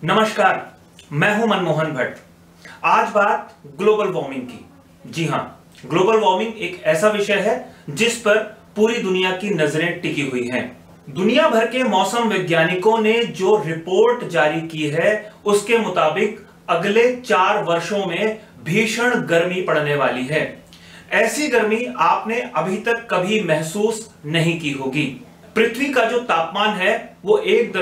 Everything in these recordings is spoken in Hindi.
नमस्कार, मैं हूं मनमोहन भट्ट। आज बात ग्लोबल वार्मिंग की। जी हां, ग्लोबल वार्मिंग एक ऐसा विषय है जिस पर पूरी दुनिया की नजरें टिकी हुई हैं। दुनिया भर के मौसम वैज्ञानिकों ने जो रिपोर्ट जारी की है उसके मुताबिक अगले 4 वर्षों में भीषण गर्मी पड़ने वाली है। ऐसी गर्मी आपने अभी तक कभी महसूस नहीं की होगी। पृथ्वी का जो तापमान है वो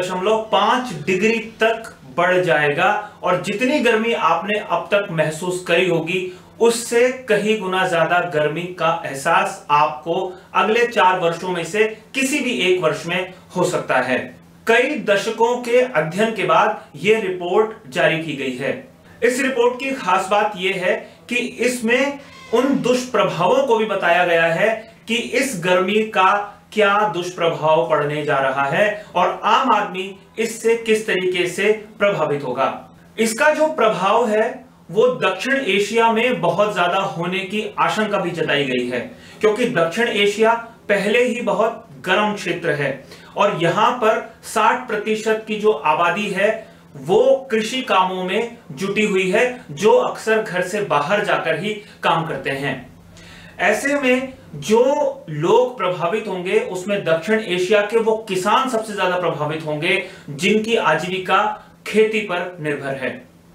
1.5 डिग्री तक बढ़ जाएगा और जितनी गर्मी आपने अब तक महसूस करी होगी उससे कहीं गुना ज्यादा गर्मी का एहसास आपको अगले 4 वर्षों में से किसी भी एक वर्ष में हो सकता है। कई दशकों के अध्ययन के बाद यह रिपोर्ट जारी की गई है। इस रिपोर्ट की खास बात यह है कि इसमें उन दुष्प्रभावों को भी बताया गया है कि इस गर्मी का क्या दुष्प्रभाव पड़ने जा रहा है और आम आदमी इससे किस तरीके से प्रभावित होगा। इसका जो प्रभाव है वो दक्षिण एशिया में बहुत ज्यादा होने की आशंका भी जताई गई है, क्योंकि दक्षिण एशिया पहले ही बहुत गर्म क्षेत्र है और यहां पर 60% की जो आबादी है वो कृषि कामों में जुटी हुई है, जो अक्सर घर से बाहर जाकर ही काम करते हैं। ऐसे में जो लोग प्रभावित होंगे उसमें दक्षिण एशिया के वो किसान सबसे ज्यादा प्रभावित होंगे जिनकी आजीविका खेती पर निर्भर है।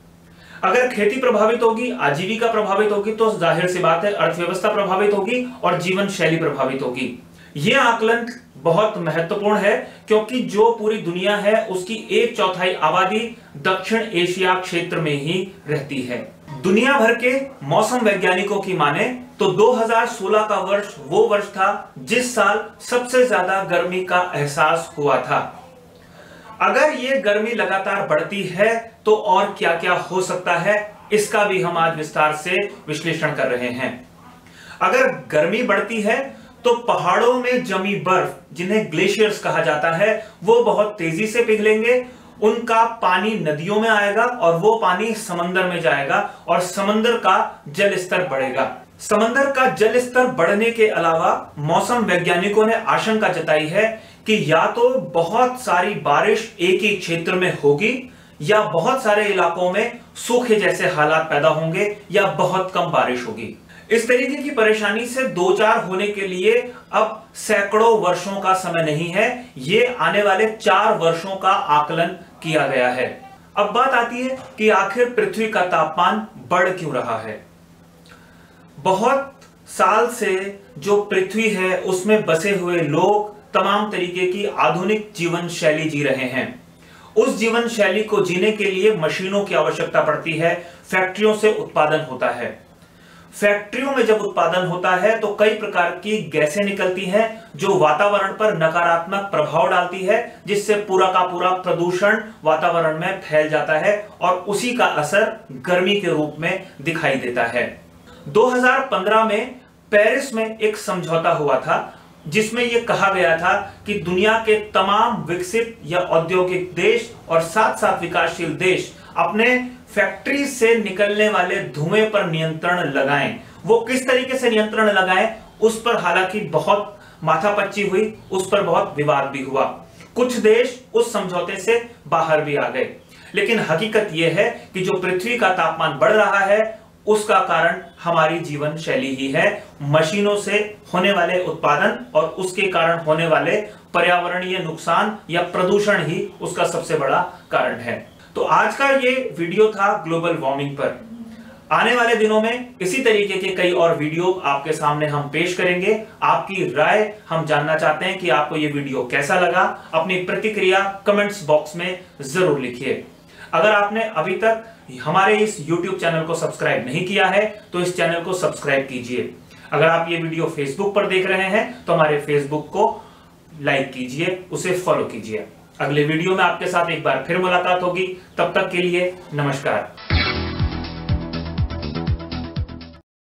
अगर खेती प्रभावित होगी, आजीविका प्रभावित होगी तो जाहिर सी बात है अर्थव्यवस्था प्रभावित होगी और जीवन शैली प्रभावित होगी। यह आकलन बहुत महत्वपूर्ण है क्योंकि जो पूरी दुनिया है उसकी 1/4 आबादी दक्षिण एशिया क्षेत्र में ही रहती है। दुनिया भर के मौसम वैज्ञानिकों की माने तो 2016 का वर्ष वो वर्ष था जिस साल सबसे ज्यादा गर्मी का एहसास हुआ था। अगर ये गर्मी लगातार बढ़ती है तो और क्या क्या हो सकता है, इसका भी हम आज विस्तार से विश्लेषण कर रहे हैं। अगर गर्मी बढ़ती है तो पहाड़ों में जमी बर्फ, जिन्हें ग्लेशियर्स कहा जाता है, वो बहुत तेजी से पिघलेंगे। उनका पानी नदियों में आएगा और वो पानी समंदर में जाएगा और समंदर का जल स्तर बढ़ेगा। समंदर का जल स्तर बढ़ने के अलावा मौसम वैज्ञानिकों ने आशंका जताई है कि या तो बहुत सारी बारिश एक ही क्षेत्र में होगी या बहुत सारे इलाकों में सूखे जैसे हालात पैदा होंगे या बहुत कम बारिश होगी। इस तरीके की परेशानी से दो चार होने के लिए अब सैकड़ों वर्षों का समय नहीं है, ये आने वाले 4 वर्षों का आकलन किया गया है। अब बात आती है कि आखिर पृथ्वी का तापमान बढ़ क्यों रहा है। बहुत साल से जो पृथ्वी है उसमें बसे हुए लोग तमाम तरीके की आधुनिक जीवन शैली जी रहे हैं। उस जीवन शैली को जीने के लिए मशीनों की आवश्यकता पड़ती है, फैक्ट्रियों से उत्पादन होता है। फैक्ट्रियों में जब उत्पादन होता है तो कई प्रकार की गैसें निकलती हैं जो वातावरण पर नकारात्मक प्रभाव डालती है, जिससे पूरा का पूरा प्रदूषण वातावरण में फैल जाता है और उसी का असर गर्मी के रूप में दिखाई देता है। 2015 में पेरिस में एक समझौता हुआ था जिसमें यह कहा गया था कि दुनिया के तमाम विकसित या औद्योगिक देश और साथ साथ विकासशील देश अपने फैक्ट्री से निकलने वाले धुएं पर नियंत्रण लगाएं। वो किस तरीके से नियंत्रण लगाएं उस पर हालांकि बहुत माथापच्ची हुई, उस पर बहुत विवाद भी हुआ। कुछ देश उस समझौते से बाहर भी आ गए, लेकिन हकीकत यह है कि जो पृथ्वी का तापमान बढ़ रहा है उसका कारण हमारी जीवन शैली ही है। मशीनों से होने वाले उत्पादन और उसके कारण होने वाले पर्यावरणीय नुकसान या प्रदूषण ही उसका सबसे बड़ा कारण है। तो आज का ये वीडियो था ग्लोबल वार्मिंग पर। आने वाले दिनों में इसी तरीके के कई और वीडियो आपके सामने हम पेश करेंगे। आपकी राय हम जानना चाहते हैं कि आपको ये वीडियो कैसा लगा। अपनी प्रतिक्रिया कमेंट्स बॉक्स में जरूर लिखिए। अगर आपने अभी तक हमारे इस YouTube चैनल को सब्सक्राइब नहीं किया है तो इस चैनल को सब्सक्राइब कीजिए। अगर आप ये वीडियो फेसबुक पर देख रहे हैं तो हमारे फेसबुक को लाइक कीजिए, उसे फॉलो कीजिए। अगले वीडियो में आपके साथ एक बार फिर मुलाकात होगी। तब तक के लिए नमस्कार।